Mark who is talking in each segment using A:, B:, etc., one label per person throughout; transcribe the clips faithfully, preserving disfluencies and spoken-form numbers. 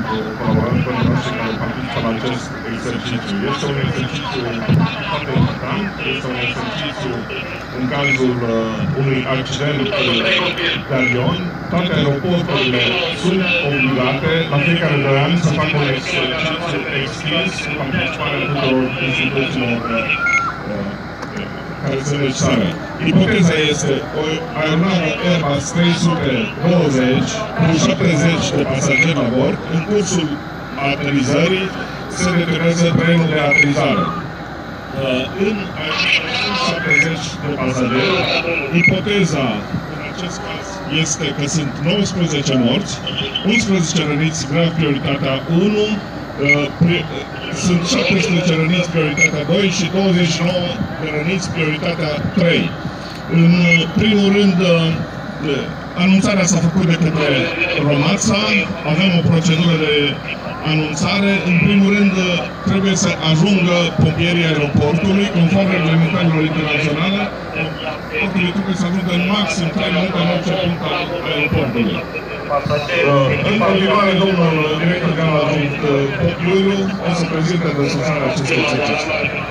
A: colaboratorii noștri care participă la acest exercițiu. Este un exercițiu foarte important, este un exercițiu în cazul uh, unui accident de avion. Toate aeroporturile sunt obligate la fiecare doi ani să facă un exercițiu extins cu participarea tuturor instituțiilor uh, care sunt necesare. Ipoteza este o aeronavă Airbus trei sute douăzeci cu șaptezeci de pasageri la bord. În cursul aterizării se deteriorează trenul de aterizare. În șaptezeci de pasageri, ipoteza în acest caz este că sunt nouăsprezece morți, unsprezece răniți grav prioritatea unu, sunt șaptesprezece răniți prioritatea doi și douăzeci și nouă de răniți prioritatea trei. În primul rând, anunțarea s-a făcut de către Romața, avem o procedură de anunțare. În primul rând, trebuie să ajungă pompierii aeroportului, conform reglementărilor internaționale. Pompierii trebuie să ajungă în maxim trei minute în orice punct al aeroportului. În continuare, domnul director general adjunct Iuliu o să prezinte desfășurarea acestui exercițiu.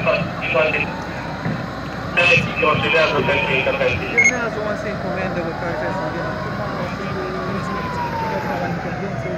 B: Procedează pentru intervenție.
C: Urmează o să encomandă pe care trebuie să vină acum. La intervenție.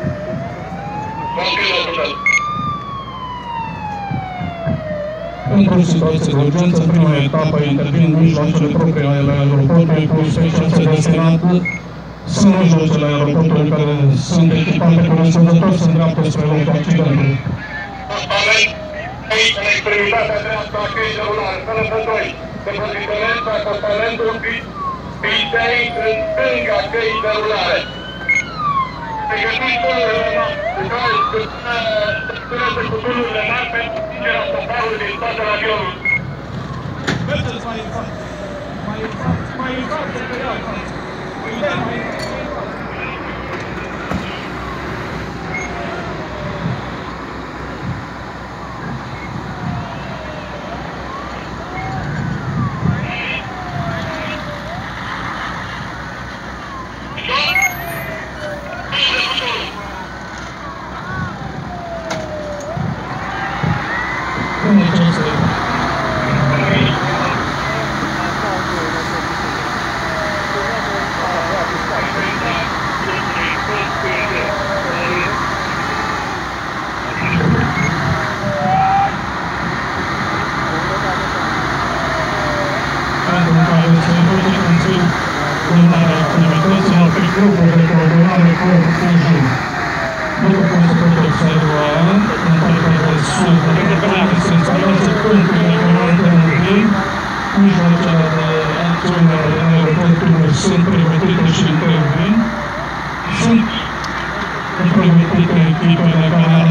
D: Într-o situație de urgență, în prima etapă intervin mijloacele proprii ale aeroportului cu specialitate destinată. Sunt mijloacele aeroportului care sunt echipate corespunzător să îndreaptă spre locul accidentului.
B: Aici, în extremitatea dreaptă a căii derulare, fără să doi, de poziționez acostamentul pitei în stânga căii derulare. Pregătiți tunurile mari, în care spuneți cu tunurile mari pentru tingerea stoparului din spatele avionului.
D: Mergeți mai în față, mai în față, mai în față, pe ea, mai în față. Grupul de coordonare cu Clujul. După cum se poate observa, în partea de sus, de se instalează punctul de coordonare de mobil, mijloacele de acțiune ale aeroportului sunt pregătite și intervin. Sunt pregătite echipele care